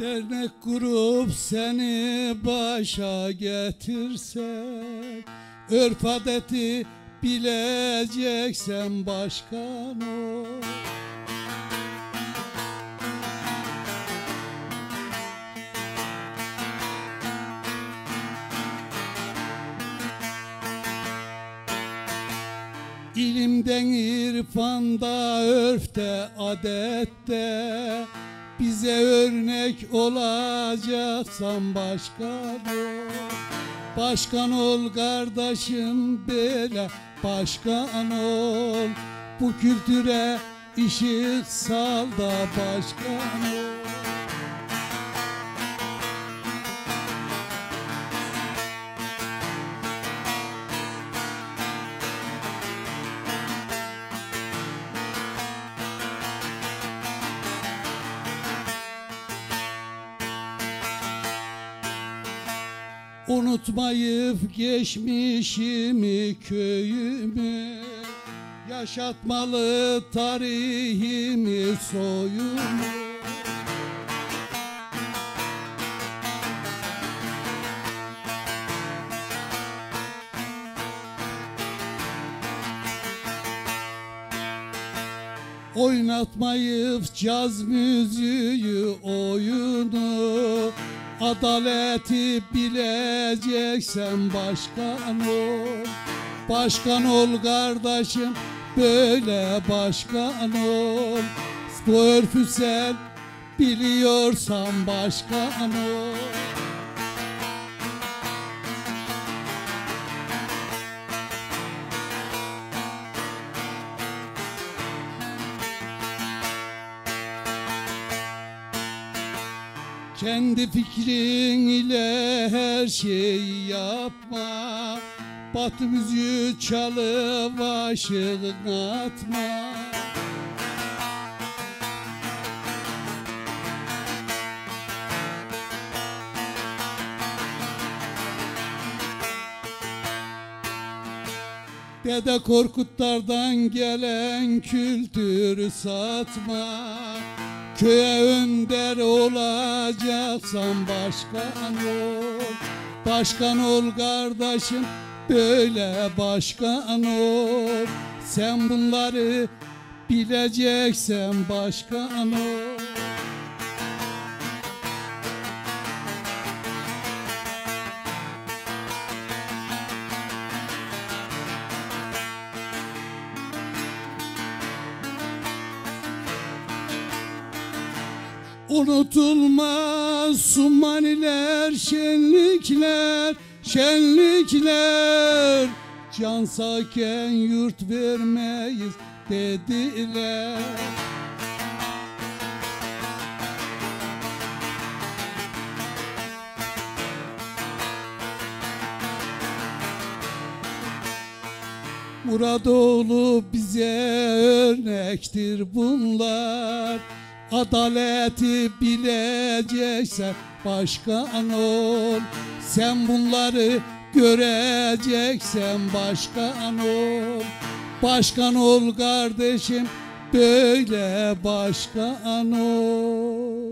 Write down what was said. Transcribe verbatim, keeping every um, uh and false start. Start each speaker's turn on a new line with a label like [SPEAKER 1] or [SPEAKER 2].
[SPEAKER 1] Dernek kurup seni başa getirsek, örf adeti bileceksen başkan ol. İlimden, irfanda, örfte, adette bize örnek olacaksan başkan ol. Başkan ol kardeşim, böyle başkan ol. Bu kültüre ışık sal da başkan ol. Unutmayıp geçmişimi, köyümü, yaşatmalı tarihimi, soyumu. Oynatmayıp caz müziği, oyunu, adaleti bileceksen başkan ol. Başkan ol kardeşim, böyle başkan ol. Bu örfü sen biliyorsan başkan ol. Kendi fikrin ile her şeyi yapma, Batı müziği çalıp aşığına atma. Dede Korkutlardan gelen kültürü satma. Köye önder olacaksan başkan ol. Başkan ol kardeşim, böyle başkan ol. Sen bunları bileceksen başkan ol. Unutulmaz Sumaniler, şenlikler, şenlikler. Can sağken yurt vermeyiz dediler. Muradoğlu bize örnektir bunlar. Adaleti bileceksen başkan ol. Sen bunları göreceksen başkan ol. Başkan ol kardeşim, böyle başkan ol.